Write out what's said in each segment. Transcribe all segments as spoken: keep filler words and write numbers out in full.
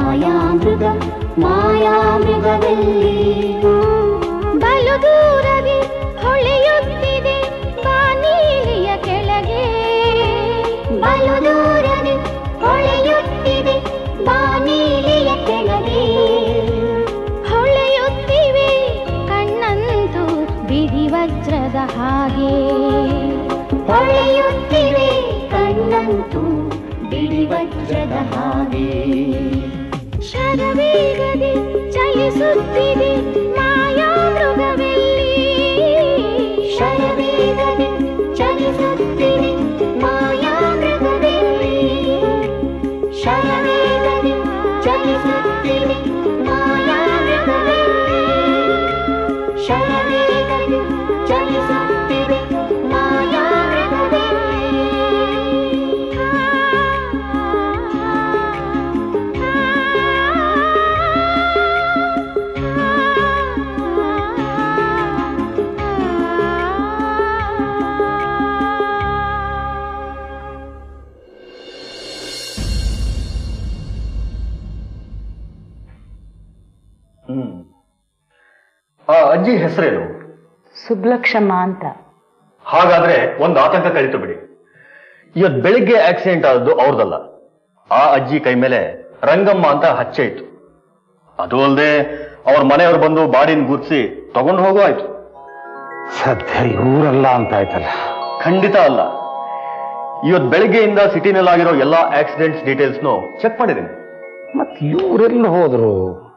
ಮಾಯಾಮೃಗ ಮಾಯಾಮೃಗವೆಲ್ಲಿ ಬಲು ದೂರದಿ ಹೊಳೆಯುತ್ತಿದೆ ಬಾನೀಲಿಯ ಕೆಳಗೆ ಬಲು ದೂರದಿ ಹೊಳೆಯುತ್ತಿದೆ ಬಾನೀಲಿಯ ಕೆಳಗೆ ಹೊಳೆಯುತ್ತಿವೆ ಕಣ್ಣಂತೂ ಬಿಡಿ ವಜ್ರದ ಹಾಗೆ ಹೊಳೆಯುತ್ತಿವೆ ಕಣ್ಣಂತೂ ಬಿಡಿ ವಜ್ರದ ಹಾಗೆ ಶರವೇಗದೆ ಚಲಿಸುತ್ತಿದೆ ಮಾಯಾಮೃಗವೆಲ್ಲಿ ಶರವೇಗದೆ ಚಲಿಸುತ್ತಿದೆ ಮಾಯಾಮೃಗವೆಲ್ಲಿ ಶರವೇಗದೆ ಚಲಿಸುತ್ತಿದೆ ಮಾಯಾಮೃಗವೆಲ್ಲಿ ಶರವೇಗದೆ ಚಲಿಸುತ್ತಿದೆ ಆ ಅಜ್ಜಿ ಹೆಸರೇನು? ಸುಬ್ಲಕ್ಷಮ್ಮ ಅಂತ. ಹಾಗಾದ್ರೆ ಒಂದು ಆತಂಕ ಕಳೀತು ಬಿಡಿ. ಇವತ್ತು ಬೆಳಿಗ್ಗೆ ಆಕ್ಸಿಡೆಂಟ್ ಆದದ್ದು ಅವ್ರದಲ್ಲ, ಆ ಅಜ್ಜಿ ಕೈ ಮೇಲೆ ರಂಗಮ್ಮ ಅಂತ ಹಚ್ಚೆ ಇತ್ತು. ಅದು ಅಲ್ಲದೆ ಅವ್ರ ಮನೆಯವರು ಬಂದು ಬಾಡಿನ ಗುರ್ಸಿ ತಗೊಂಡು ಹೋಗೋ ಆಯ್ತು. ಸದ್ಯ ಇವರಲ್ಲ ಅಂತ ಆಯ್ತಲ್ಲ? ಖಂಡಿತ ಅಲ್ಲ. ಇವತ್ತು ಬೆಳಿಗ್ಗೆಯಿಂದ ಸಿಟಿನಲ್ಲಾಗಿರೋ ಎಲ್ಲಾ ಆಕ್ಸಿಡೆಂಟ್ಸ್ ಡೀಟೇಲ್ಸ್ನು ಚೆಕ್ ಮಾಡಿದ್ದೀನಿ. ಮತ್ ಇವರೆಲ್ಲ ಹೋದ್ರು?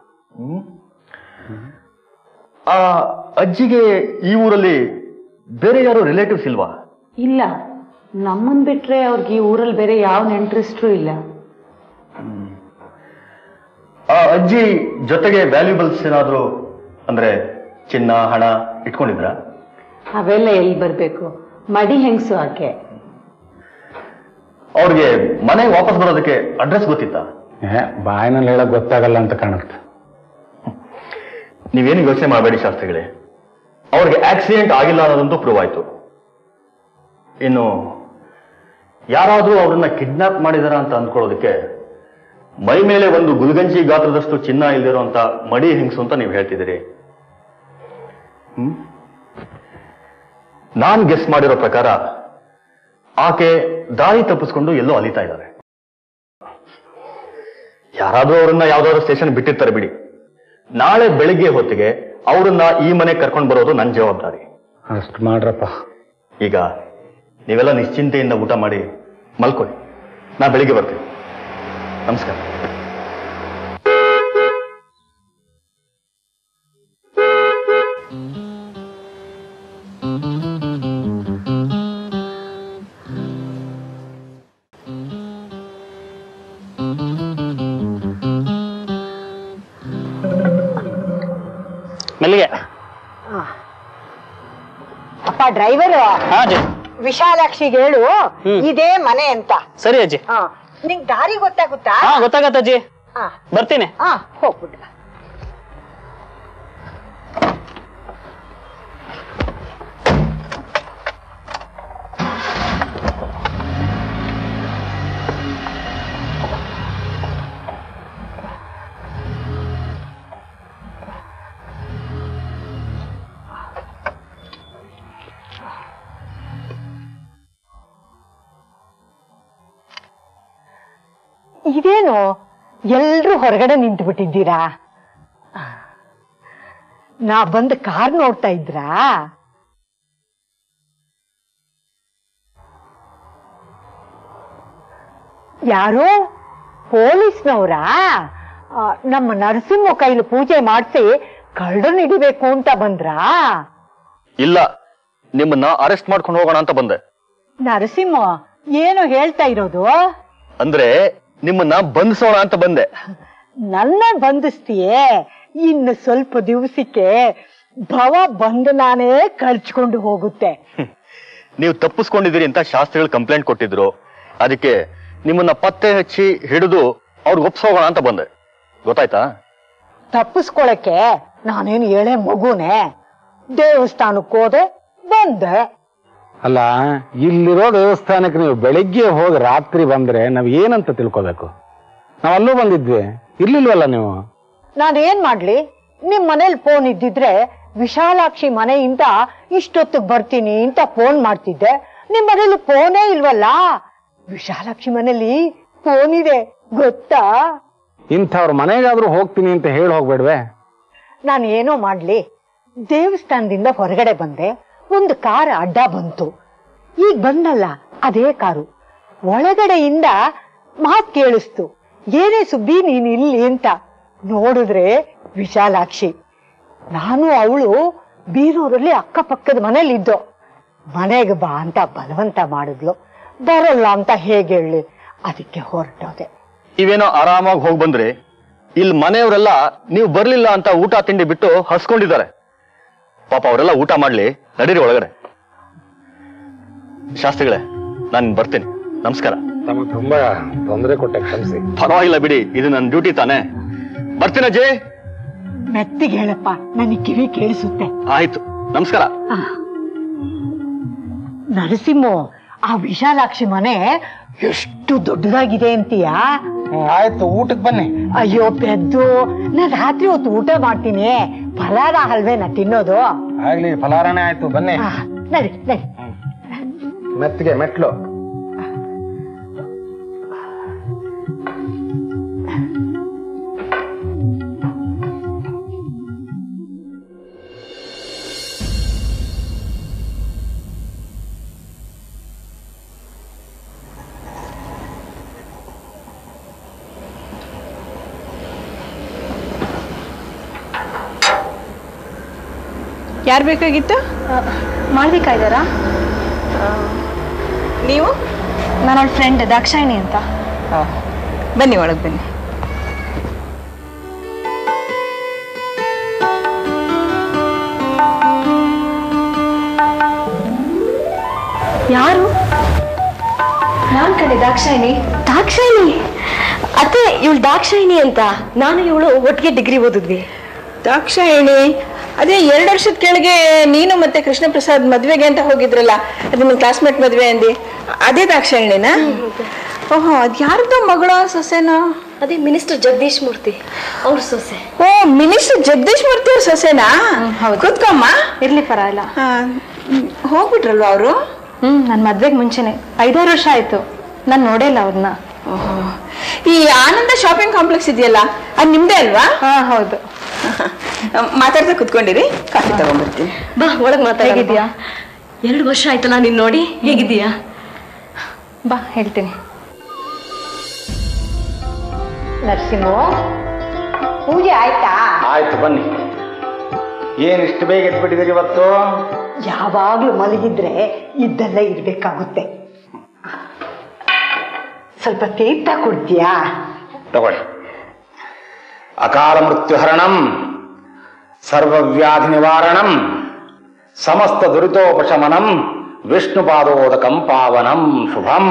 ಆ ಅಜ್ಜಿಗೆ ಈ ಊರಲ್ಲಿ ಬೇರೆ ಯಾರು ರಿಲೇಟಿವ್ಸ್ ಇಲ್ವಾ? ಇಲ್ಲ, ನಮ್ಮನ್ ಬಿಟ್ರೆ ಅವ್ರಿಗೆ ಈ ಊರಲ್ಲಿ ಬೇರೆ ಯಾವ ನೆಂಟ್ರಿಸ್ಟ್ರು ಇಲ್ಲ. ಆ ಅಜ್ಜಿ ಜೊತೆಗೆ ವ್ಯಾಲ್ಯೂಬಲ್ಸ್ ಏನಾದ್ರು, ಅಂದ್ರೆ ಚಿನ್ನ ಹಣ ಇಟ್ಕೊಂಡಿದ್ರ? ಅವೆಲ್ಲ ಎಲ್ಲಿ ಬರ್ಬೇಕು, ಮಡಿ ಹೆಂಗ್ಸು ಆಕೆ. ಅವ್ರಿಗೆ ಮನೆ ವಾಪಸ್ ಬರೋದಕ್ಕೆ ಅಡ್ರೆಸ್ ಗೊತ್ತಿತ್ತ? ಬಾಯಿನಲ್ಲಿ ಹೇಳಕ್ ಗೊತ್ತಾಗಲ್ಲ ಅಂತ ಕಾಣುತ್ತೆ. ನೀವೇನು ಯೋಚನೆ ಮಾಡಬೇಡಿ ಶಾಸ್ತ್ರಿಗಳೇ, ಅವ್ರಿಗೆ ಆಕ್ಸಿಡೆಂಟ್ ಆಗಿಲ್ಲ ಅನ್ನೋದಂತೂ ಪ್ರೂವ್ ಆಯ್ತು. ಇನ್ನು ಯಾರಾದ್ರೂ ಅವ್ರನ್ನ ಕಿಡ್ನಾಪ್ ಮಾಡಿದಾರ ಅಂತ ಅಂದ್ಕೊಳ್ಳೋದಕ್ಕೆ ಮೈ ಮೇಲೆ ಒಂದು ಗುಲ್ಗಂಜಿ ಗಾತ್ರದಷ್ಟು ಚಿನ್ನ ಇಲ್ದಿರೋ ಅಂತ ಮಡಿ ಹಿಂಗ್ಸು ಅಂತ ನೀವು ಹೇಳ್ತಿದ್ದೀರಿ. ಹ್ಮ್ ನಾನ್ ಗೆಸ್ ಮಾಡಿರೋ ಪ್ರಕಾರ ಆಕೆ ದಾರಿ ತಪ್ಪಿಸ್ಕೊಂಡು ಎಲ್ಲೋ ಅಲಿತಾ ಇದ್ದಾರೆ. ಯಾರಾದ್ರೂ ಅವ್ರನ್ನ ಯಾವ್ದಾದ್ರು ಸ್ಟೇಷನ್ ಬಿಟ್ಟಿರ್ತಾರೆ ಬಿಡಿ. ನಾಳೆ ಬೆಳಿಗ್ಗೆ ಹೊತ್ತಿಗೆ ಅವ್ರನ್ನ ಈ ಮನೆ ಕರ್ಕೊಂಡು ಬರೋದು ನನ್ನ ಜವಾಬ್ದಾರಿ. ಅಷ್ಟು ಮಾಡ್ರಪ್ಪ. ಈಗ ನೀವೆಲ್ಲ ನಿಶ್ಚಿಂತೆಯಿಂದ ಊಟ ಮಾಡಿ ಮಲ್ಕೊಳ್ಳಿ, ನಾ ಬೆಳಿಗ್ಗೆ ಬರ್ತೀನಿ. ನಮಸ್ಕಾರ. ಮೆಲ್ಲಿಗೆ. ಅಪ್ಪ ಡ್ರೈವರು, ವಿಶಾಲಾಕ್ಷಿಗೆ ಹೇಳು ಇದೇ ಮನೆ ಅಂತ. ಸರಿ ಅಜ್ಜಿ. ನಿಂಗ್ ದಾರಿ ಗೊತ್ತಾಗುತ್ತಾ? ಹಾ ಗೊತ್ತಾಗತ್ತ ಅಜ್ಜಿ, ಬರ್ತೀನಿ. ಹಾ ಹೋಗ್ಬಿಟ್ಟು. ಇದೇನು ಎಲ್ರೂ ಹೊರಗಡೆ ನಿಂತು ಬಿಟ್ಟಿದ್ದೀರಾ? ನಾ ಬಂದು ಕಾರ್ ನೋಡ್ತಾ ಇದ್ರಾ? ಯಾರೋ ಪೊಲೀಸ್ನವರಾ? ನಮ್ಮ ನರಸಿಂಹ ಕೈಲಿ ಪೂಜೆ ಮಾಡಿಸಿ ಕಳ್ಳನ್ ಹಿಡಿಬೇಕು ಅಂತ ಬಂದ್ರಾ? ಇಲ್ಲ, ನಿಮ್ಮನ್ನ ಅರೆಸ್ಟ್ ಮಾಡ್ಕೊಂಡು ಹೋಗೋಣ ಅಂತ ಬಂದೆ. ನರಸಿಂಹ ಏನು ಹೇಳ್ತಾ ಇರೋದು? ಅಂದ್ರೆ ನಿಮ್ಮನ್ನ ಬಂಧಿಸೋಣ ಅಂತ ಬಂದೆ. ನನ್ನ ಬಂಧಿಸ್ತೀಯೇ? ಇನ್ನು ಸ್ವಲ್ಪ ದಿವಸಕ್ಕೆ ಭವ ಬಂಧನಾನೇ ಕಳ್ಚ್ಕೊಂಡು ಹೋಗುತ್ತೆ. ನೀವು ತಪ್ಪಿಸ್ಕೊಂಡಿದ್ದೀರಿ ಅಂತ ಶಾಸ್ತ್ರಿಗಳು ಕಂಪ್ಲೇಂಟ್ ಕೊಟ್ಟಿದ್ರು. ಅದಕ್ಕೆ ನಿಮ್ಮನ್ನ ಪತ್ತೆ ಹಚ್ಚಿ ಹಿಡಿದು ಅವ್ರಿಗೆ ಒಪ್ಸೋಗೋಣ ಅಂತ ಬಂದೆ. ಗೊತ್ತಾಯ್ತಾ? ತಪ್ಪಿಸ್ಕೊಳಕ್ಕೆ ನಾನೇನು ಹೇಳೇ ಮಗುನೇ? ದೇವಸ್ಥಾನಕ್ಕೆ ಹೋದೆ, ಬಂದೆ. ಅಲ್ಲ, ಇಲ್ಲಿರೋ ದೇವಸ್ಥಾನಕ್ಕೆ ನೀವು ಬೆಳಿಗ್ಗೆ ಹೋಗಿ ರಾತ್ರಿ ಬಂದ್ರೆ ನಾವ್ ಏನಂತ ತಿಳ್ಕೋಬೇಕು? ನಾವ್ ಅಲ್ಲೂ ಬಂದಿದ್ವಿ, ಇರ್ಲಿಲ್ವಲ್ಲ ನೀವು? ನಾನೇನ್ ಮಾಡ್ಲಿ, ನಿಮ್ ಮನೇಲಿ ಫೋನ್ ಇದ್ದಿದ್ರೆ ವಿಶಾಲಾಕ್ಷಿ ಮನೆಯಿಂದ ಇಷ್ಟೊತ್ತಿಗೆ ಬರ್ತೀನಿ ಅಂತ ಫೋನ್ ಮಾಡ್ತಿದ್ದೆ. ನಿಮ್ ಮನೇಲಿ ಫೋನೇ ಇಲ್ವಲ್ಲ. ವಿಶಾಲಾಕ್ಷಿ ಮನೇಲಿ ಫೋನ್ ಇದೆ ಗೊತ್ತಾ? ಇಂಥವ್ರ ಮನೆಗಾದ್ರೂ ಹೋಗ್ತೀನಿ ಅಂತ ಹೇಳಿ ಹೋಗ್ಬೇಡ್ವೆ? ನಾನು ಏನೋ ಮಾಡ್ಲಿ, ದೇವಸ್ಥಾನದಿಂದ ಹೊರಗಡೆ ಬಂದೆ, ಒಂದು ಕಾರ್ ಅಡ್ಡ ಬಂತು. ಈಗ ಬಂದಲ್ಲ ಅದೇ ಕಾರು. ಒಳಗಡೆಯಿಂದ ಮಾತ್ ಕೇಳಿಸ್ತು, ಏನೇ ಸುಬ್ಬಿ ನೀನ್ ಇಲ್ಲಿ ಅಂತ. ನೋಡಿದ್ರೆ ವಿಶಾಲಾಕ್ಷಿ. ನಾನು ಅವಳು ಬೀರೂರಲ್ಲಿ ಅಕ್ಕಪಕ್ಕದ ಮನೇಲಿ ಇದ್ದೋ. ಮನೆಗೆ ಬಾ ಅಂತ ಬಲವಂತ ಮಾಡಿದ್ಲು. ಬರಲ್ಲ ಅಂತ ಹೇಗೆ ಹೇಳಿ, ಅದಕ್ಕೆ ಹೊರಟೋದೆ. ಇವೇನೋ ಆರಾಮಾಗಿ ಹೋಗಿ ಬಂದ್ರಿ, ಇಲ್ಲಿ ಮನೆಯವರೆಲ್ಲ ನೀವು ಬರ್ಲಿಲ್ಲ ಅಂತ ಊಟ ತಿಂಡಿ ಬಿಟ್ಟು ಹಸ್ಕೊಂಡಿದ್ದಾರೆ. ಪಾಪ ಅವರೆಲ್ಲ ಊಟ ಮಾಡ್ಲಿ, ನಡೀರಿ ಒಳಗಡೆ. ಶಾಸ್ತ್ರಿಗಳೇ, ನಾನು ಬರ್ತೀನಿ. ನಮಸ್ಕಾರ. ತಮಗೆ ತುಂಬಾ ತೊಂದರೆ ಕೊಟ್ಟೆ, ಕ್ಷಮಿಸಿ. ಪರವಾಗಿಲ್ಲ ಬಿಡಿ, ಇದು ನನ್ನ ಡ್ಯೂಟಿ ತಾನೆ. ಬರ್ತೀನಿ ಅಜ್ಜಿ. ಮೆತ್ತಿಗೆ ಹೇಳಪ್ಪ, ನನಗೆ ಕಿವಿ ಕೇಳಿಸುತ್ತೆ. ಆಯ್ತು, ನಮಸ್ಕಾರ. ನರಸಿಂಹ, ಆ ವಿಶಾಲಾಕ್ಷಿ ಮನೆ ಎಷ್ಟು ದೊಡ್ಡದಾಗಿದೆ ಅಂತೀಯಾ? ಆಯ್ತು, ಊಟಕ್ಕೆ ಬನ್ನಿ. ಅಯ್ಯೋ ಪೆದ್ದು, ನಾನ್ ರಾತ್ರಿ ಹೊತ್ತು ಊಟ ಮಾಡ್ತೀನಿ. ಫಲಾರ ಅಲ್ವೇ ನಾ ತಿನ್ನೋದು. ಆಗ್ಲಿ, ಫಲಾರಣೆ ಆಯ್ತು, ಬನ್ನಿ. ನಡಿ ನಡಿ. ಮೆತ್ತಿಗೆ ಮೆಟ್ಲು. ಯಾರು ಬೇಕಾಗಿತ್ತು? ಮಾಳ್ವಿಕಾ ಇದ್ದಾರಾ? ನೀವು? ನಾನು ಅವಳ ಫ್ರೆಂಡ್ ದಾಕ್ಷಾಯಿಣಿ ಅಂತ. ಬನ್ನಿ, ಒಳಗೆ ಬನ್ನಿ. ಯಾರು? ನಾನ್ ಕಡೆ ದಾಕ್ಷಾಯಿಣಿ. ದಾಕ್ಷಾಯಿಣಿ ಅತ್ತೆ, ಇವಳು ದಾಕ್ಷಾಯಿಣಿ ಅಂತ. ನಾನು ಇವಳು ಒಟ್ಟಿಗೆ ಡಿಗ್ರಿ ಓದಿದ್ವಿ. ದಾಕ್ಷಾಯಿಣಿ, ಅದೇ ಎರಡು ವರ್ಷದ ಕೆಳಗೆ ನೀನು ಮತ್ತೆ ಕೃಷ್ಣ ಪ್ರಸಾದ್ ಮದ್ವೆಗೆ ಅಂತ ಹೋಗಿದ್ರಲ್ಲ, ಅದು ನಿಮ್ಮ ಕ್ಲಾಸ್ಮೇಟ್ ಮದ್ವೆ ಅಂದಿ, ಅದೇ ದಾಕ್ಷಾಯಿಣಿನ? ಓಹೋ, ಅದ್ ಯಾರ್ದು ಮಗಳ ಸೊಸೆನೋ? ಅದೇ ಮಿನಿಸ್ಟರ್ ಜಗದೀಶ್ ಮೂರ್ತಿ ಅವ್ರ ಸೊಸೆ. ಓ, ಮಿನಿಸ್ಟರ್ ಜಗದೀಶ್ ಮೂರ್ತಿ ಅವ್ರ ಸೊಸೆನಾ? ಕೂತ್ಕೊಮ್ಮ. ಇರ್ಲಿ, ಪರವಾಗಿಲ್ಲ. ಹೋಗ್ಬಿಟ್ರಲ್ವ ಅವರು? ಹ್ಮ್, ನನ್ ಮದ್ವೆಗೆ ಮುಂಚೆನೆ ಐದಾರು ವರ್ಷ ಆಯ್ತು. ನಾನ್ ನೋಡೇ ಇಲ್ಲ ಅವ್ರನ್ನ. ಓಹೋ, ಈ ಆನಂದ ಶಾಪಿಂಗ್ ಕಾಂಪ್ಲೆಕ್ಸ್ ಇದೆಯಲ್ಲ, ಅದು ನಿಮ್ದೇ ಅಲ್ವಾ? ಹಾ, ಹೌದು. ಮಾತಾಡ್ತಾ ಕುತ್ಕೊಂಡಿರಿ, ಕಾಫಿ ತಗೊಂಡ್ಬರ್ತೀನಿ. ಬಾ, ಒಳಗ್ ಮಾತಾಡಿದ್ಯಾ? ಎರಡು ವರ್ಷ ಆಯ್ತಲ್ಲ ನೀನ್ ನೋಡಿ. ಹೇಗಿದ್ದೀಯಾ? ಬಾ, ಹೇಳ್ತೀನಿ. ನರಸಿಂಹ, ಪೂಜೆ ಆಯ್ತಾ? ಆಯ್ತು, ಬನ್ನಿ. ಏನ್ ಇಷ್ಟು ಬೇಗ ಎದ್ಬಿಟ್ಟಿದ್ದೀರಿ ಇವತ್ತು? ಯಾವಾಗ್ಲೂ ಮಲಗಿದ್ರೆ ಇದ್ದೆಲ್ಲ ಇರ್ಬೇಕಾಗುತ್ತೆ. ಸ್ವಲ್ಪ ತೀರ್ಥ ಕೊಡ್ತೀಯಾ? ತಗೊಳ್ಳಿ. ಅಕಾಲ ಮೃತ್ಯುಹರಣಂ, ಸರ್ವವ್ಯಾಧಿ ನಿವಾರಣಂ, ಸಮಸ್ತ ದುರಿತೋಪಶಮನಂ, ವಿಷ್ಣುಪಾದೋದಕಂ ಪಾವನಂ ಶುಭಂ.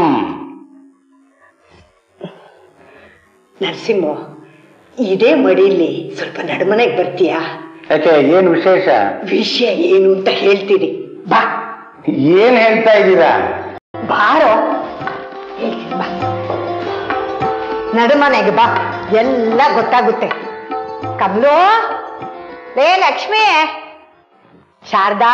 ನರಸಿಂಹ, ಇದೇ ಮಡಿಲಿ ಸ್ವಲ್ಪ ನಡುಮನೆಗೆ ಬರ್ತೀಯಾ? ಯಾಕೆ, ಏನ್ ವಿಶೇಷ? ವಿಷಯ ಏನು ಅಂತ ಹೇಳ್ತೀರಿ, ಬಾ. ಏನ್ ಹೇಳ್ತಾ ಇದ್ದೀರಾ? ಬಾರೋ, ಬಾ, ನಡುಮನೆಗೆ ಬಾ, ಎಲ್ಲ ಗೊತ್ತಾಗುತ್ತೆ. ಕಮಲು, ಲೇ ಲಕ್ಷ್ಮಿ, ಶಾರದಾ,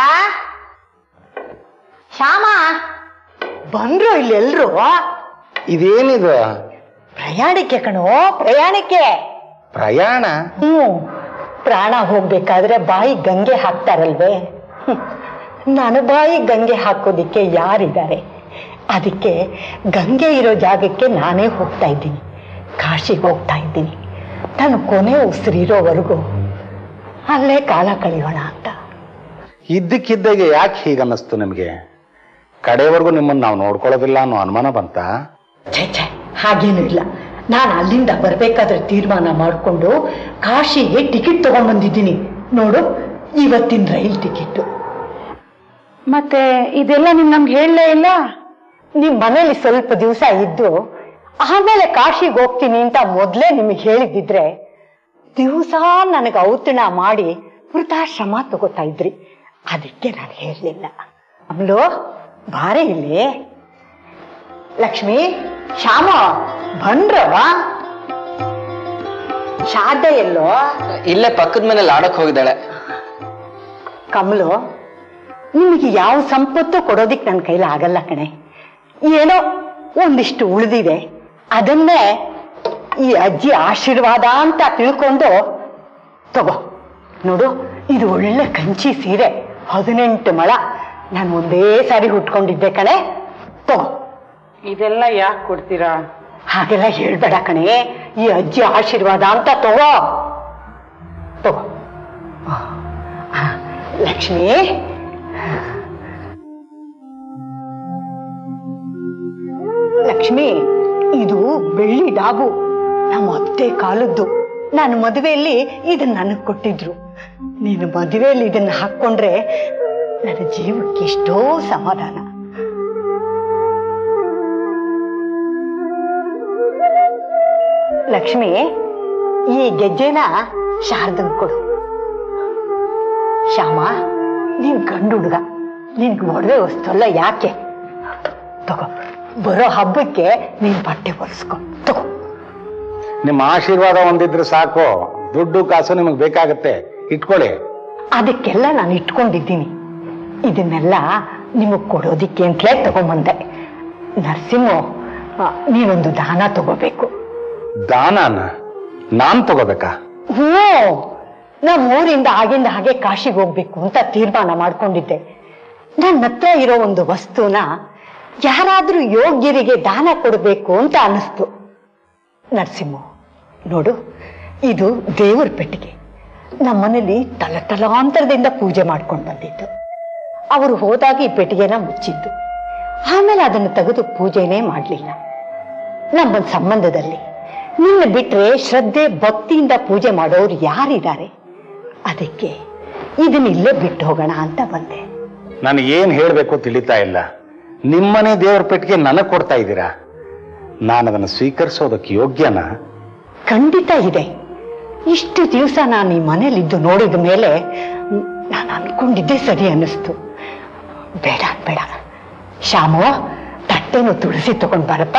ಶ್ಯಾಮ, ಬಂದ್ರು ಇಲ್ಲೆಲ್ರು? ಇದೇನಿದು? ಪ್ರಯಾಣಕ್ಕೆ ಕಣೋ, ಪ್ರಯಾಣಕ್ಕೆ. ಪ್ರಯಾಣ? ಹ್ಮ್, ಪ್ರಾಣ ಹೋಗ್ಬೇಕಾದ್ರೆ ಬಾಯಿ ಗಂಗೆ ಹಾಕ್ತಾರಲ್ವೇ? ನಾನು ಬಾಯಿ ಗಂಗೆ ಹಾಕೋದಿಕ್ಕೆ ಯಾರಿದ್ದಾರೆ? ಅದಕ್ಕೆ ಗಂಗೆ ಇರೋ ಜಾಗಕ್ಕೆ ನಾನೇ ಹೋಗ್ತಾ ಇದ್ದೀನಿ. ಕಾಶಿಗೆ ಹೋಗ್ತಾ ಇದ್ದೀನಿ. ನಾನು ಕೊನೆ ಉಸಿರಿರೋವರೆಗೂ ಅಲ್ಲೇ ಕಾಲ ಕಳೆಯೋಣ ಅಂತ. ಇದ್ದಕ್ಕಿದ್ದಾಗೆ ಯಾಕೆ ಹೀಗನ್ನಿಸ್ತು ನಿಮ್ಗೆ? ಕಡೆವರೆಗೂ ನಿಮ್ಮನ್ನು ನಾವು ನೋಡ್ಕೊಳ್ಳೋದಿಲ್ಲ ಅನ್ನೋ ಅನುಮಾನ ಬಂತ? ಛೇ ಛೇ, ಹಾಗೇನು ಇಲ್ಲ. ನಾನು ಅಲ್ಲಿಂದ ಬರ್ಬೇಕಾದ್ರೆ ತೀರ್ಮಾನ ಮಾಡಿಕೊಂಡು ಕಾಶಿಗೆ ಟಿಕೆಟ್ ತಗೊಂಡ್ಬಂದಿದ್ದೀನಿ ನೋಡು, ಇವತ್ತಿನ ರೈಲ್ ಟಿಕೆಟ್. ಮತ್ತೆ ಇದೆಲ್ಲ ನಿಮ್ ನಮ್ಗೆ ಹೇಳಲೇ ಇಲ್ಲ? ನಿಮ್ ಮನೇಲಿ ಸ್ವಲ್ಪ ದಿವಸ ಇದ್ದು ಆಮೇಲೆ ಕಾಶಿಗೆ ಹೋಗ್ತೀನಿ ಅಂತ ಮೊದ್ಲೇ ನಿಮಗೆ ಹೇಳಿದಿದ್ರೆ ದಿವಸ ನನಗೆ ಔತಣ ಮಾಡಿ ವೃದ್ಧಾಶ್ರಮ ತಗೋತಾ ಇದ್ರಿ. ಅದಕ್ಕೆ ನಾನು ಹೇಳಲಿಲ್ಲ. ಅಮ್ಲೋ, ಬಾರೆ ಇಲ್ಲಿ. ಲಕ್ಷ್ಮಿ, ಶ್ಯಾಮ ಬಂದ್ರವ? ಶಾರದೆ ಎಲ್ಲೋ? ಇಲ್ಲೇ ಪಕ್ಕದ ಮನೇಲಿ ಆಡಕ್ ಹೋಗಿದ್ದಾಳೆ. ಕಮಲು, ನಿಮಗೆ ಯಾವ ಸಂಪತ್ತು ಕೊಡೋದಿಕ್ ನನ್ನ ಕೈಲಿ ಆಗಲ್ಲ ಕಣೆ. ಏನೋ ಒಂದಿಷ್ಟು ಉಳಿದಿದೆ, ಅದನ್ನೇ ಈ ಅಜ್ಜಿ ಆಶೀರ್ವಾದ ಅಂತ ತಿಳ್ಕೊಂಡು ತಗೋ. ನೋಡು, ಇದು ಒಳ್ಳೆ ಕಂಚಿ ಸೀರೆ, ಹದಿನೆಂಟು ಮೊಳ. ನಾನು ಒಂದೇ ಸಾರಿ ಉಟ್ಕೊಂಡಿದ್ದೆ ಕಣೆ. ತಗೋ. ಇದೆಲ್ಲ ಯಾಕೆ ಕೊಡ್ತೀರಾ? ಹಾಗೆಲ್ಲ ಹೇಳ್ಬೇಡ ಕಣೆ, ಈ ಅಜ್ಜಿ ಆಶೀರ್ವಾದ ಅಂತ ತಗೋ ತಗೋ. ಲಕ್ಷ್ಮಿ, ಲಕ್ಷ್ಮಿ, ಇದು ಬೆಳ್ಳಿ ಡಾಬು, ನಮ್ಮ ಅತ್ತೆ ಕಾಲದ್ದು. ನಾನು ಮದುವೆಯಲ್ಲಿ ಇದನ್ನ ನನಗೆ ಕೊಟ್ಟಿದ್ರು. ನೀನು ಮದುವೆಯಲ್ಲಿ ಇದನ್ನ ಹಾಕೊಂಡ್ರೆ ನನ್ನ ಜೀವಕ್ಕೆ ಎಷ್ಟೋ ಸಮಾಧಾನ. ಲಕ್ಷ್ಮಿ, ಈ ಗೆಜ್ಜೆನ ಶಾರದಂಗ್ ಕೊಡು. ಶ್ಯಾಮ, ನೀನ್ ಗಂಡು ಹುಡುಗ, ನಿನ್ಗೆ ಒಡವೆ ವಸ್ತುಲ್ಲ ಯಾಕೆ? ತಗೋ, ಬರೋ ಹಬ್ಬಕ್ಕೆ ನೀನ್ ಬಟ್ಟೆ ಒರೆಸ್ಕೊ. ತಗೋ. ನಿಮ್ಮ ಆಶೀರ್ವಾದ ಒಂದಿದ್ರೆ ಸಾಕು, ದುಡ್ಡು ಕಾಸು ನಿಮಗೆ ಬೇಕಾಗತ್ತೆ, ಇಟ್ಕೊಳ್ಳಿ. ಅದಕ್ಕೆಲ್ಲ ನಾನು ಇಟ್ಕೊಂಡಿದ್ದೀನಿ. ಇದನ್ನೆಲ್ಲ ನಿಮಗ್ ಕೊಡೋದಿಕ್ಕೆ ಅಂತಲೇ ತಗೊಂಬಂದೆ. ನರಸಿಂಹ, ನೀನೊಂದು ದಾನ ತಗೋಬೇಕು. ದಾನನ ನಾನ್ ತಗೋಬೇಕಾ? ಹ್ಞೂ, ನಮ್ಮ ಊರಿಂದ ಆಗಿಂದ ಹಾಗೆ ಕಾಶಿಗೆ ಹೋಗ್ಬೇಕು ಅಂತ ತೀರ್ಮಾನ ಮಾಡ್ಕೊಂಡಿದ್ದೆ. ನನ್ನ ಹತ್ರ ಇರೋ ಒಂದು ವಸ್ತುನ ಯಾರಾದ್ರೂ ಯೋಗ್ಯರಿಗೆ ದಾನ ಕೊಡಬೇಕು ಅಂತ ಅನಿಸ್ತು. ನರಸಿಂಹ, ನೋಡು, ಇದು ದೇವ್ರ ಪೆಟ್ಟಿಗೆ. ನಮ್ಮನೇಲಿ ತಲತಲಾಂತರದಿಂದ ಪೂಜೆ ಮಾಡ್ಕೊಂಡು ಬಂದಿದ್ದು. ಅವರು ಹೋದಾಗ ಈ ಪೆಟ್ಟಿಗೆನ ಮುಚ್ಚಿದ್ದು. ಆಮೇಲೆ ಅದನ್ನು ತೆಗೆದು ಪೂಜೆನೇ ಮಾಡಲಿಲ್ಲ. ನಮ್ಮ ಸಂಬಂಧದಲ್ಲಿ ನಿನ್ನ ಬಿಟ್ರೆ ಶ್ರದ್ಧೆ ಭಕ್ತಿಯಿಂದ ಪೂಜೆ ಮಾಡೋರು ಯಾರಿದ್ದಾರೆ? ಅದಕ್ಕೆ ಇದನ್ನಿಲ್ಲೇ ಬಿಟ್ಟು ಹೋಗೋಣ ಅಂತ ಬಂದೆ. ನನಗೆ ಏನ್ ಹೇಳ್ಬೇಕು ತಿಳಿತಾ ಇಲ್ಲ. ನಿಮ್ಮನೆ ದೇವರ ಪೆಟ್ಟಿಗೆ ನನಗ್ ಕೊಡ್ತಾ ಇದ್ದೀರಾ? ನಾನು ಅದನ್ನು ಸ್ವೀಕರಿಸೋದಕ್ಕೆ ಯೋಗ್ಯನ? ಖಂಡಿತ ಇದೆ. ಇಷ್ಟು ದಿವಸ ನಾನು ಈ ಮನೇಲಿದ್ದು ನೋಡಿದ ಮೇಲೆ ನಾನು ಅನ್ಕೊಂಡಿದ್ದೆ ಸರಿ ಅನ್ನಿಸ್ತು. ಬೇಡ ಬೇಡ ಶ್ಯಾಮು, ತಟ್ಟೆನು ತುಳಸಿ ತಗೊಂಡ್ ಬರಪ್ಪ.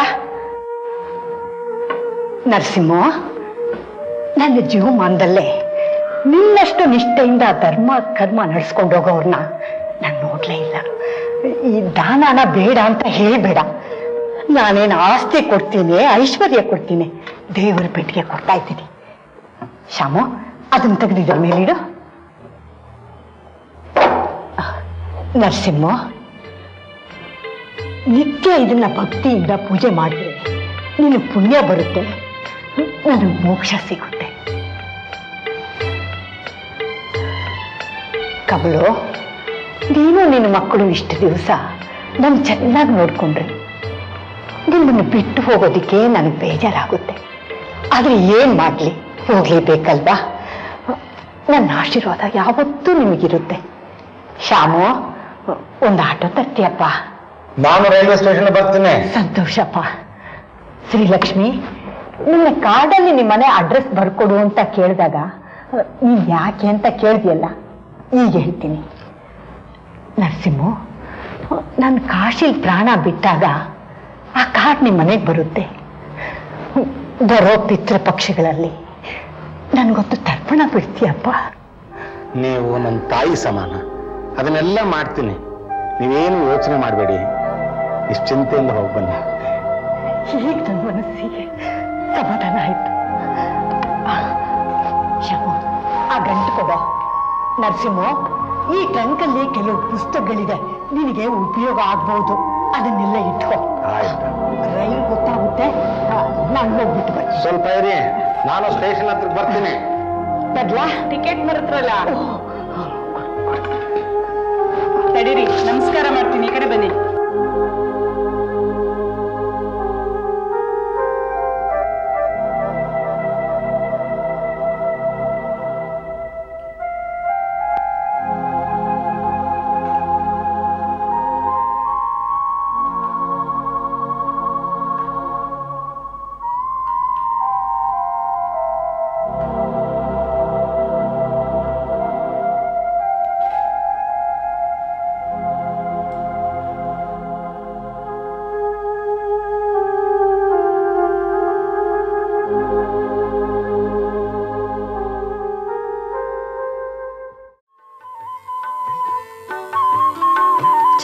ನರಸಿಂಹ, ನನ್ನ ಜೀವಮಾನದಲ್ಲೇ ನಿನ್ನಷ್ಟು ನಿಷ್ಠೆಯಿಂದ ಧರ್ಮ ಕರ್ಮ ನಡ್ಸ್ಕೊಂಡು ಹೋಗೋರ್ನ ನಾನು ನೋಡ್ಲೇ ಇಲ್ಲ. ಈ ದಾನನ ಬೇಡ ಅಂತ ಹೇಳ್ಬೇಡ. ನಾನೇನು ಆಸ್ತಿ ಕೊಡ್ತೀನಿ, ಐಶ್ವರ್ಯ ಕೊಡ್ತೀನಿ, ದೇವರ ಪೆಟ್ಟಿಗೆ ಕೊಡ್ತಾ ಇದ್ದೀನಿ. ಶ್ಯಾಮು, ಅದನ್ನ ತೆಗೆದಿದ್ರ ಮೇಲಿಡು. ನರಸಿಂಹ, ನಿತ್ಯ ಇದನ್ನ ಭಕ್ತಿಯಿಂದ ಪೂಜೆ ಮಾಡಿದ್ರೆ ನಿನಗೆ ಪುಣ್ಯ ಬರುತ್ತೆ, ನನಗೆ ಮೋಕ್ಷ ಸಿಗುತ್ತೆ. ಕಮಲು, ನೀನು ನಿನ್ನ ಮಕ್ಕಳು ಇಷ್ಟು ದಿವಸ ನಾನು ಚೆನ್ನಾಗಿ ನೋಡ್ಕೊಂಡ್ರಿ. ನಿಮ್ಮನ್ನು ಬಿಟ್ಟು ಹೋಗೋದಿಕ್ಕೆ ನನಗೆ ಬೇಜಾರಾಗುತ್ತೆ. ಆದ್ರೆ ಏನ್ ಮಾಡ್ಲಿ, ಹೋಗ್ಲೇಬೇಕಲ್ವಾ? ನನ್ನ ಆಶೀರ್ವಾದ ಯಾವತ್ತೂ ನಿಮಗಿರುತ್ತೆ. ಶ್ಯಾಮು, ಒಂದು ಆಟೋ ತರ್ತೀಯಪ್ಪ? ನಾನು ರೈಲ್ವೆ ಸ್ಟೇಷನ್ ಬರ್ತೀನಿ. ಸಂತೋಷಪ್ಪ. ಶ್ರೀಲಕ್ಷ್ಮಿ, ನಿನ್ನ ಕಾರ್ಡಲ್ಲಿ ನಿಮ್ಮ ಮನೆ ಅಡ್ರೆಸ್ ಬರ್ಕೊಡು ಅಂತ ಕೇಳಿದಾಗ ನೀನ್ ಯಾಕೆ ಅಂತ ಕೇಳಿದ್ಯಲ್ಲ, ಈಗ ಹೇಳ್ತೀನಿ. ನರಸಿಂಹ, ನಾನು ಕಾಶಿಲ್ ಪ್ರಾಣ ಬಿಟ್ಟಾಗ ಆ ಕಾರ್ಡ್ ನಿಮ್ಮ ಮನೆಗೆ ಬರುತ್ತೆ. ಬರೋ ಪಿತೃ ಪಕ್ಷಿಗಳಲ್ಲಿ ನನ್ಗೊತ್ತು ತರ್ಪಣ ಬಿಡ್ತೀಯಪ್ಪ. ನೀವು ನನ್ನ ತಾಯಿ ಸಮಾನ, ಅದನ್ನೆಲ್ಲ ಮಾಡ್ತೀನಿ. ನೀವೇನು ಯೋಚನೆ ಮಾಡಬೇಡಿ, ಇಷ್ಟು ಚಿಂತೆಯಿಂದ ಹೋಗಿ ಬನ್ನಿ. ಈಗ ನನ್ನ ಮನಸ್ಸಿಗೆ ಸಮಾಧಾನ ಆಯ್ತು. ಶಮು, ಆ ಗಂಟು ಕೊಡೋ. ನರಸಿಂಹ, ಈ ಟ್ರಂಕಲ್ಲಿ ಕೆಲವು ಪುಸ್ತಕಗಳಿದೆ, ನಿನಗೆ ಉಪಯೋಗ ಆಗ್ಬಹುದು, ಅದನ್ನೆಲ್ಲ ಇಟ್ಕೋ. ಆಯ್ತು. ರೈಲ್ ಗೊತ್ತಾಗುತ್ತೆ, ನಾನು ಹೋಗ್ಬಿಟ್ಟು ಬನ್ನಿ. ಸ್ವಲ್ಪ ಇರಿ, ನಾನು ಸ್ಟೇಷನ್ ಹತ್ರ ಬರ್ತೀನಿ. ಬರ್ಲಾ? ಟಿಕೆಟ್ ಮರತ್ರಲ್ಲ, ತಡೀರಿ, ನಮಸ್ಕಾರ ಮಾಡ್ತೀನಿ, ಈ ಕಡೆ ಬನ್ನಿ.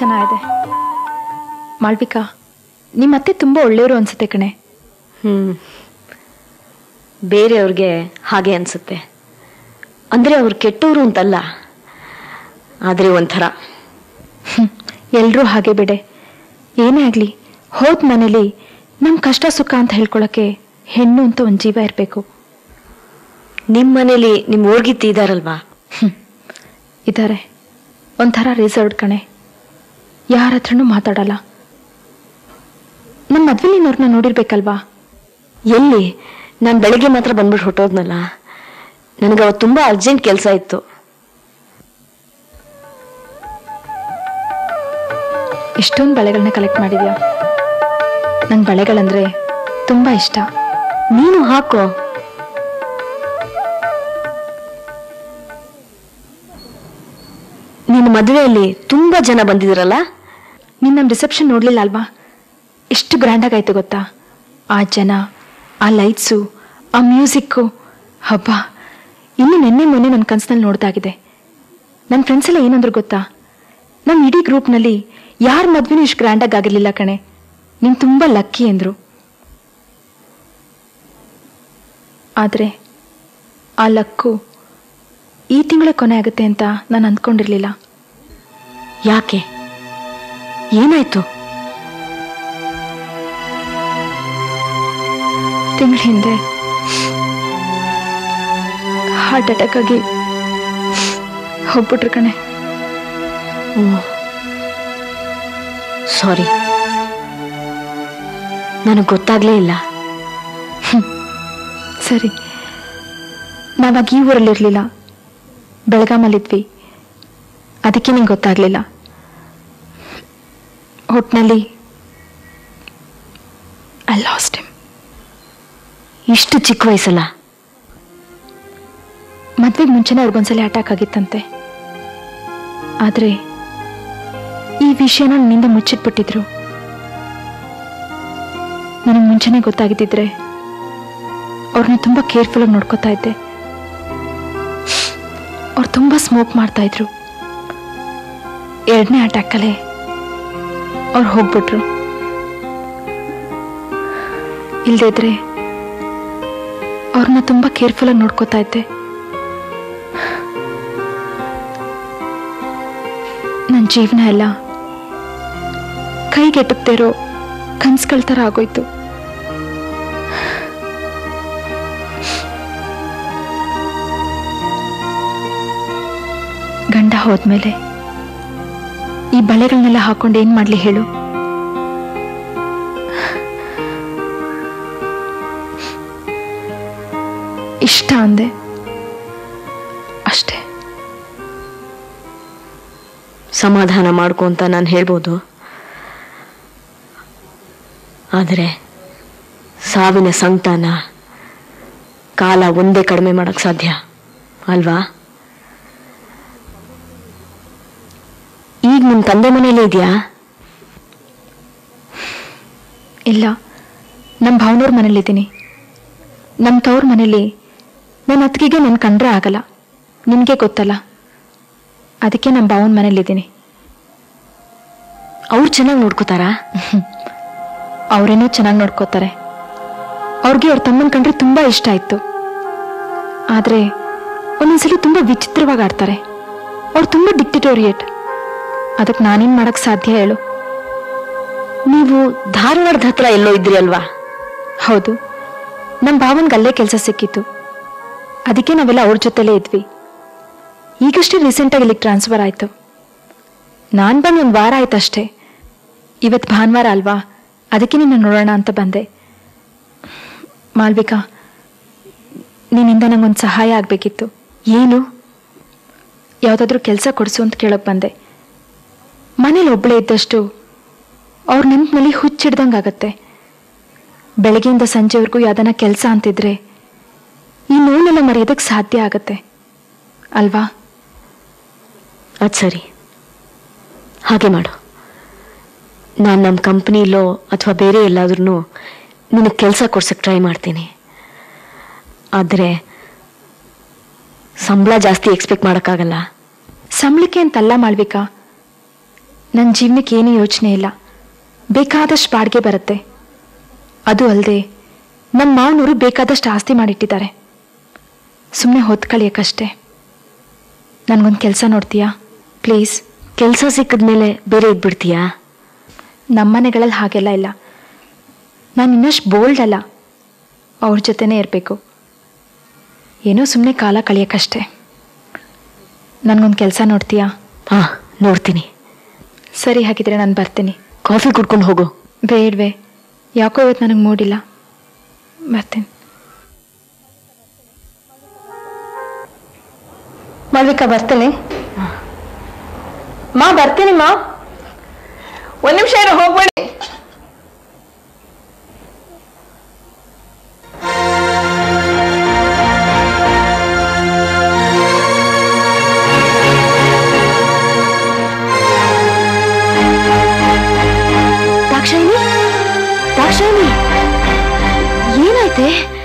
ಚೆನ್ನಾಗಿದೆ. ಮಾಳ್ವಿಕಾ, ನಿಮ್ಮ ಅತ್ತೆ ತುಂಬ ಒಳ್ಳೆಯವರು ಅನ್ಸುತ್ತೆ ಕಣೆ. ಹ್ಮ್ ಬೇರೆಯವ್ರಿಗೆ ಹಾಗೆ ಅನ್ಸುತ್ತೆ. ಅಂದ್ರೆ ಅವ್ರು ಕೆಟ್ಟವರು ಅಂತಲ್ಲ, ಆದ್ರೆ ಒಂಥರ. ಎಲ್ರೂ ಹಾಗೆ ಬಿಡೆ. ಏನೇ ಆಗ್ಲಿ ಹೋದ್ ಮನೇಲಿ ನಮ್ ಕಷ್ಟ ಸುಖ ಅಂತ ಹೇಳ್ಕೊಳಕ್ಕೆ ಹೆಣ್ಣು ಅಂತ ಒಂದ್ ಜೀವ ಇರ್ಬೇಕು. ನಿಮ್ ಮನೇಲಿ ನಿಮ್ ಓರ್ಗಿತ್ತಿ ಇದಾರಲ್ವಾ? ಇದಾರೆ. ಒಂಥರ ರಿಸರ್ವ್ಡ್ ಕಣೆ, ಯಾರ ಹತ್ರನೂ ಮಾತಾಡಲ್ಲ. ನಮ್ಮ ಮದ್ವೆಲಿನವ್ರನ್ನ ನೋಡಿರ್ಬೇಕಲ್ವಾ? ಎಲ್ಲಿ? ನಾನು ಬೆಳಗ್ಗೆ ಮಾತ್ರ ಬಂದ್ಬಿಟ್ಟು ಹೊಟ್ಟೋದ್ನಲ್ಲ. ನನಗೆ ಅವತ್ತು ತುಂಬಾ ಅರ್ಜೆಂಟ್ ಕೆಲಸ ಇತ್ತು. ಎಷ್ಟೊಂದು ಬಳೆಗಳನ್ನ ಕಲೆಕ್ಟ್ ಮಾಡಿದ್ಯಾ? ನಂಗೆ ಬಳೆಗಳಂದ್ರೆ ತುಂಬಾ ಇಷ್ಟ. ನೀನು ಹಾಕೋ. ನಿನ್ನ ಮದುವೆಯಲ್ಲಿ ತುಂಬಾ ಜನ ಬಂದಿದ್ರಲ್ಲ? ನೀನ್ ನಮ್ಮ ರಿಸೆಪ್ಷನ್ ನೋಡ್ಲಿಲ್ಲ ಅಲ್ವಾ? ಎಷ್ಟು ಗ್ರ್ಯಾಂಡಾಗಿ ಆಯ್ತು ಗೊತ್ತಾ? ಆ ಜನ, ಆ ಲೈಟ್ಸು, ಆ ಮ್ಯೂಸಿಕ್ಕು, ಹಬ್ಬ. ಇನ್ನು ನೆನ್ನೆ ಮೊನ್ನೆ ನನ್ನ ಕನ್ಸಿನಲ್ಲಿ ನೋಡ್ದಾಗಿದೆ. ನನ್ನ ಫ್ರೆಂಡ್ಸ್ ಎಲ್ಲ ಏನಂದ್ರು ಗೊತ್ತಾ? ನಮ್ಮ ಇಡೀ ಗ್ರೂಪ್ನಲ್ಲಿ ಯಾರ ಮದ್ವೆನೂ ಇಷ್ಟು ಗ್ರ್ಯಾಂಡಾಗಿ ಆಗಿರ್ಲಿಲ್ಲ ಕಣೆ, ನೀನು ತುಂಬಾ ಲಕ್ಕಿ ಎಂದ್ರು. ಆದರೆ ಆ ಲಕ್ಕು ಈ ತಿಂಗಳ ಕೊನೆ ಆಗುತ್ತೆ ಅಂತ ನಾನು ಅಂದ್ಕೊಂಡಿರ್ಲಿಲ್ಲ. ಯಾಕೆ? ಏನಾಯ್ತು? ತಿಂಗಳ ಹಿಂದೆ ಹಾರ್ಟ್ ಅಟ್ಯಾಕ್ ಆಗಿ ಹೋಗ್ಬಿಟ್ರು ಕಣೆ. ಓ ಸಾರಿ, ನನಗೆ ಗೊತ್ತಾಗ್ಲೇ ಇಲ್ಲ. ಸರಿ, ನಾವಾಗ ಈ ಊರಲ್ಲಿರ್ಲಿಲ್ಲ, ಬೆಳಗಾಮಲ್ಲಿದ್ವಿ. ಅದಕ್ಕೆ ನಿಂಗೆ ಗೊತ್ತಾಗ್ಲಿಲ್ಲ. ಒಟ್ನಲ್ಲಿ ಐ ಲಾಸ್ಟ್ ಹಿಮ್. ಇಷ್ಟು ಚಿಕ್ಕ ವಯಸ್ಸಲ್ಲ? ಮದ್ವೆಗೆ ಮುಂಚೆನೇ ಅವ್ರಿಗೊಂದ್ಸಲ ಅಟ್ಯಾಕ್ ಆಗಿತ್ತಂತೆ. ಆದ್ರೆ ಈ ವಿಷಯನ ನನ್ನಿಂದ ಮುಚ್ಚಿಟ್ಬಿಟ್ಟಿದ್ರು. ನನಗೆ ಮುಂಚೆನೇ ಗೊತ್ತಾಗಿದ್ದಿದ್ರೆ ಅವ್ರನ್ನ ತುಂಬಾ ಕೇರ್ಫುಲ್ ಆಗಿ ನೋಡ್ಕೋತಾ ಇದ್ದೆ. ಅವ್ರು ತುಂಬಾ ಸ್ಮೋಕ್ ಮಾಡ್ತಾ ಇದ್ರು. ಎರಡನೇ ಅಟ್ಯಾಕಲ್ಲೇ ಅವ್ರು ಹೋಗ್ಬಿಟ್ರು. ಇಲ್ದಿದ್ರೆ ಅವ್ರನ್ನ ತುಂಬಾ ಕೇರ್ಫುಲ್ ಆಗಿ ನೋಡ್ಕೋತಾ ಇದ್ದೆ. ನನ್ನ ಜೀವನ ಎಲ್ಲ ಕೈಗೆಟುಕ್ತಿರೋ ಕನ್ಸುಗಳ ಥರ ಆಗೋಯ್ತು. ಗಂಡ ಹೋದ್ಮೇಲೆ ಈ ಬಳೆಗಳನ್ನೆಲ್ಲ ಹಾಕೊಂಡು ಏನ್ ಮಾಡ್ಲಿ ಹೇಳು? ಇಷ್ಟ ಅಂದೆ ಅಷ್ಟೇ. ಸಮಾಧಾನ ಮಾಡ್ಕೊ ಅಂತ ನಾನು ಹೇಳ್ಬೋದು, ಆದರೆ ಸಾವಿನ ಸಂಕಟನ ಕಾಲ ಒಂದೇ ಕಡಿಮೆ ಮಾಡಕ್ ಸಾಧ್ಯ ಅಲ್ವಾ? ಈಗ ನಿಮ್ ತಂದೆ ಮನೇಲಿ ಇದೆಯಾ? ಇಲ್ಲ, ನಮ್ಮ ಭಾವನವ್ರ ಮನೇಲಿದ್ದೀನಿ. ನಮ್ಮ ತವ್ರ ಮನೇಲಿ ನನ್ನ ಅತ್ತಿಗೆಗೆ ನನ್ನ ಕಂಡ್ರೆ ಆಗಲ್ಲ, ನಿನಗೆ ಗೊತ್ತಲ್ಲ. ಅದಕ್ಕೆ ನಮ್ಮ ಭಾವನ ಮನೇಲಿದ್ದೀನಿ. ಅವ್ರು ಚೆನ್ನಾಗಿ ನೋಡ್ಕೋತಾರಾ? ಅವರೇನೋ ಚೆನ್ನಾಗಿ ನೋಡ್ಕೋತಾರೆ. ಅವ್ರಿಗೆ ಅವ್ರ ತಮ್ಮನ ಕಂಡ್ರೆ ತುಂಬಾ ಇಷ್ಟ ಆಯ್ತು. ಆದ್ರೆ ಒಂದೊಂದ್ಸಲಿ ತುಂಬಾ ವಿಚಿತ್ರವಾಗಿ ಆಡ್ತಾರೆ. ಅವ್ರು ತುಂಬಾ ಡಿಕ್ಟೇಟೋರಿಯೇಟ್. ಅದಕ್ಕೆ ನಾನೇನ್ ಮಾಡಕ್ ಸಾಧ್ಯ ಹೇಳು? ನೀವು ಧಾರವಾಡದ ಹತ್ರ ಎಲ್ಲೋ ಇದ್ರಿ ಅಲ್ವಾ? ಹೌದು, ನಮ್ಮ ಭಾವನ್ಗೆ ಅಲ್ಲೇ ಕೆಲಸ ಸಿಕ್ಕಿತ್ತು. ಅದಕ್ಕೆ ನಾವೆಲ್ಲ ಅವ್ರ ಜೊತೆಲೇ ಇದ್ವಿ. ಈಗಷ್ಟೇ ರೀಸೆಂಟಾಗಿ ಇಲ್ಲಿಗೆ ಟ್ರಾನ್ಸ್ಫರ್ ಆಯ್ತು. ನಾನು ಬಂದು ಒಂದು ವಾರ ಆಯ್ತಷ್ಟೇ. ಇವತ್ತು ಭಾನುವಾರ ಅಲ್ವಾ, ಅದಕ್ಕೆ ನಿನ್ನ ನೋಡೋಣ ಅಂತ ಬಂದೆ. ಮಾಲ್ವಿಕಾ, ನಿನ್ನಿಂದ ನಂಗೊಂದು ಸಹಾಯ ಆಗಬೇಕಿತ್ತು. ಏನು? ಯಾವುದಾದ್ರೂ ಕೆಲಸ ಕೊಡಿಸು ಅಂತ ಕೇಳೋಕೆ ಬಂದೆ. ಮನೇಲಿ ಒಬ್ಬಳೇ ಇದ್ದಷ್ಟು ಅವ್ರ ನೆನಪಿನಲ್ಲಿ ಹುಚ್ಚಿಡ್ದಂಗಾಗತ್ತೆ. ಬೆಳಗ್ಗೆಯಿಂದ ಸಂಜೆವರೆಗೂ ಯಾವ್ದನ್ನ ಕೆಲಸ ಅಂತಿದ್ರೆ ಈ ನೋವೆಲ್ಲ ಮರೆಯೋದಕ್ಕೆ ಸಾಧ್ಯ ಆಗತ್ತೆ ಅಲ್ವಾ? ಅದು ಸರಿ, ಹಾಗೆ ಮಾಡು. ನಾನು ನಮ್ಮ ಕಂಪ್ನಿಲೋ ಅಥವಾ ಬೇರೆ ಎಲ್ಲಾದ್ರೂ ನಿನಗೆ ಕೆಲಸ ಕೊಡ್ಸಕ್ಕೆ ಟ್ರೈ ಮಾಡ್ತೀನಿ. ಆದರೆ ಸಂಬಳ ಜಾಸ್ತಿ ಎಕ್ಸ್ಪೆಕ್ಟ್ ಮಾಡೋಕ್ಕಾಗಲ್ಲ. ಸಂಬಳಕ್ಕೆ ಅಂತಲ್ಲ ಮಾಳ್ವಿಕಾ, ನನ್ನ ಜೀವನಕ್ಕೆ ಏನೂ ಯೋಚನೆ ಇಲ್ಲ, ಬೇಕಾದಷ್ಟು ಬಾಡಿಗೆ ಬರುತ್ತೆ. ಅದು ಅಲ್ಲದೆ ನಮ್ಮ ಮಾವನವರು ಬೇಕಾದಷ್ಟು ಆಸ್ತಿ ಮಾಡಿಟ್ಟಿದ್ದಾರೆ. ಸುಮ್ಮನೆ ಹೊತ್ತು ಕಳಿಯೋಕ್ಕಷ್ಟೇ. ನನಗೊಂದು ಕೆಲಸ ನೋಡ್ತೀಯಾ ಪ್ಲೀಸ್? ಕೆಲಸ ಸಿಕ್ಕಿದ್ಮೇಲೆ ಬೇರೆ ಇದ್ಬಿಡ್ತೀಯಾ? ನಮ್ಮನೆಗಳಲ್ಲಿ ಹಾಗೆಲ್ಲ ಇಲ್ಲ. ನಾನು ಇನ್ನಷ್ಟು ಬೋಲ್ಡ್ ಅಲ್ಲ, ಅವ್ರ ಜೊತೆನೇ ಇರಬೇಕು. ಏನೋ ಸುಮ್ಮನೆ ಕಾಲ ಕಳಿಯೋಕ್ಕಷ್ಟೇ. ನನಗೊಂದು ಕೆಲಸ ನೋಡ್ತೀಯಾ? ಹಾಂ, ನೋಡ್ತೀನಿ. ಸರಿ, ಹಾಗಿದ್ರೆ ನಾನು ಬರ್ತೀನಿ. ಕಾಫಿ ಕುಡ್ಕೊಂಡು ಹೋಗು. ಬೇಡವೇ, ಯಾಕೋ ಇವತ್ತು ನನಗೆ ಮೂಡಿಲ್ಲ. ಬರ್ತೀನಿ. ಮಾಲ್ವಿಕಾ, ಬರ್ತೀನಿ. ಮಾ ಬರ್ತೀನಿ. ಮಾ ಒಂದ್ ನಿಮಿಷ ಇರೋ, ಹೋಗ್ಬೇಡಿ. ದಾಕ್ಷಾಯಿನಿ, ದಾಕ್ಷಾಯಿನಿ, ಏನಾಯ್ತೆ?